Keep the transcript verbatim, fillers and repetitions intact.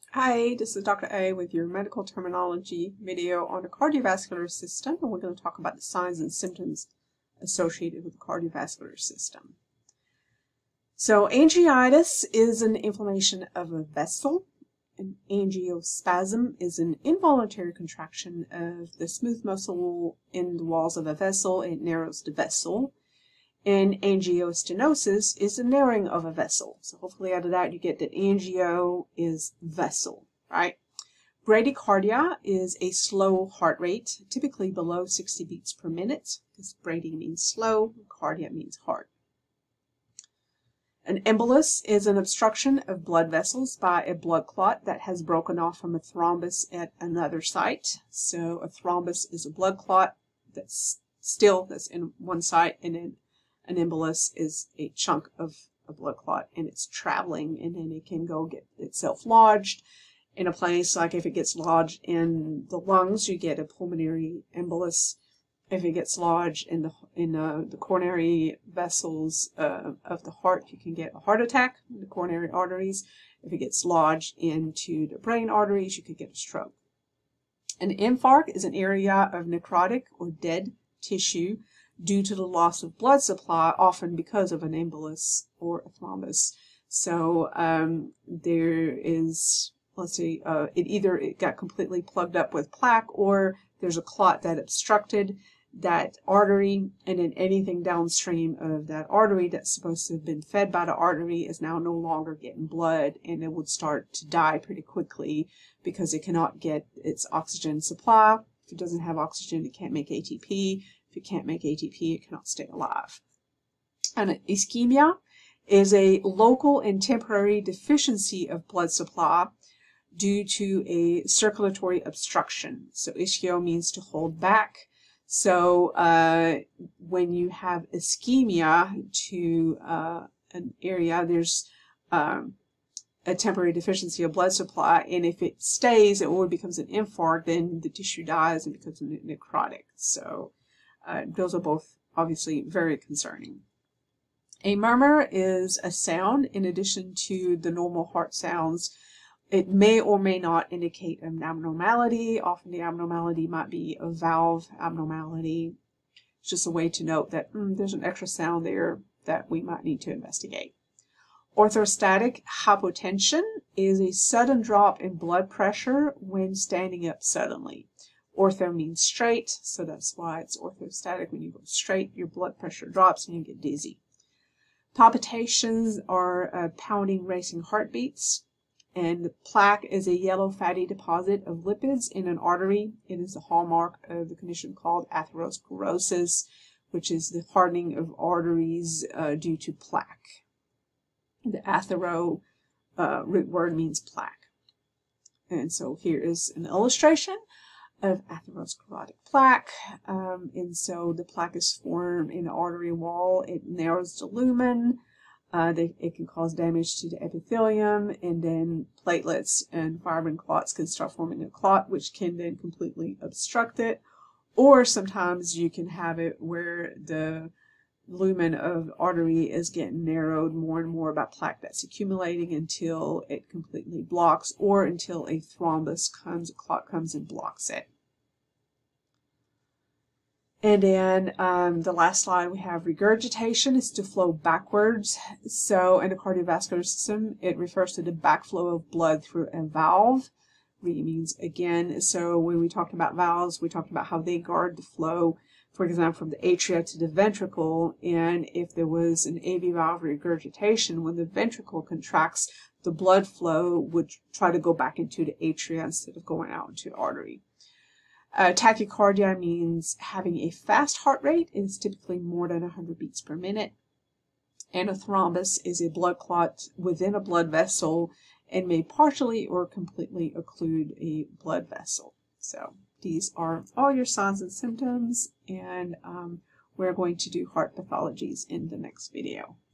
Hi, this is Doctor A with your medical terminology video on the cardiovascular system, and we're going to talk about the signs and symptoms associated with the cardiovascular system. So, angiitis is an inflammation of a vessel. An angiospasm is an involuntary contraction of the smooth muscle in the walls of a vessel. It narrows the vessel. And angiostenosis is the narrowing of a vessel. So hopefully out of that you get that angio is vessel, right? Bradycardia is a slow heart rate, typically below sixty beats per minute, because brady means slow, cardia means heart. An embolus is an obstruction of blood vessels by a blood clot that has broken off from a thrombus at another site. So a thrombus is a blood clot that's still that's in one site, and then an embolus is a chunk of a blood clot, and it's traveling, and then it can go get itself lodged in a place. Like if it gets lodged in the lungs, you get a pulmonary embolus. If it gets lodged in the in uh, the coronary vessels uh, of the heart, you can get a heart attack in the coronary arteries. If it gets lodged into the brain arteries, you could get a stroke. An infarct is an area of necrotic or dead tissue due to the loss of blood supply, often because of an embolus or a thrombus. So um, there is, let's see, uh, it either it got completely plugged up with plaque, or there's a clot that obstructed that artery, and then anything downstream of that artery that's supposed to have been fed by the artery is now no longer getting blood, and it would start to die pretty quickly because it cannot get its oxygen supply. If it doesn't have oxygen, it can't make A T P. If it can't make A T P, it cannot stay alive. And ischemia is a local and temporary deficiency of blood supply due to a circulatory obstruction. So ischio means to hold back. So uh, when you have ischemia to uh, an area, there's um, a temporary deficiency of blood supply, and if it stays or it becomes an infarct, then the tissue dies and becomes necrotic. So Uh, those are both obviously very concerning. A murmur is a sound in addition to the normal heart sounds. It may or may not indicate an abnormality. Often the abnormality might be a valve abnormality. It's just a way to note that mm, there's an extra sound there that we might need to investigate. Orthostatic hypotension is a sudden drop in blood pressure when standing up suddenly. Ortho means straight, so that's why it's orthostatic. When you go straight, your blood pressure drops and you get dizzy. Palpitations are uh, pounding, racing heartbeats. And plaque is a yellow fatty deposit of lipids in an artery. It is a hallmark of the condition called atherosclerosis, which is the hardening of arteries uh, due to plaque. The athero uh, root word means plaque. And so here is an illustration of atherosclerotic plaque, um, and so the plaque is formed in the artery wall. It narrows the lumen. Uh, they, it can cause damage to the epithelium, and then platelets and fibrin clots can start forming a clot, which can then completely obstruct it. Or sometimes you can have it where the lumen of artery is getting narrowed more and more by plaque that's accumulating until it completely blocks, or until a thrombus comes, a clot comes and blocks it. And then um, the last slide, we have regurgitation is to flow backwards. So in the cardiovascular system, it refers to the backflow of blood through a valve. Really means again. So when we talked about valves, we talked about how they guard the flow, for example, from the atria to the ventricle. And if there was an A V valve regurgitation, when the ventricle contracts, the blood flow would try to go back into the atria instead of going out into the artery. Uh, tachycardia means having a fast heart rate. It is typically more than one hundred beats per minute. And a thrombus is a blood clot within a blood vessel and may partially or completely occlude a blood vessel. So these are all your signs and symptoms, and um, we're going to do heart pathologies in the next video.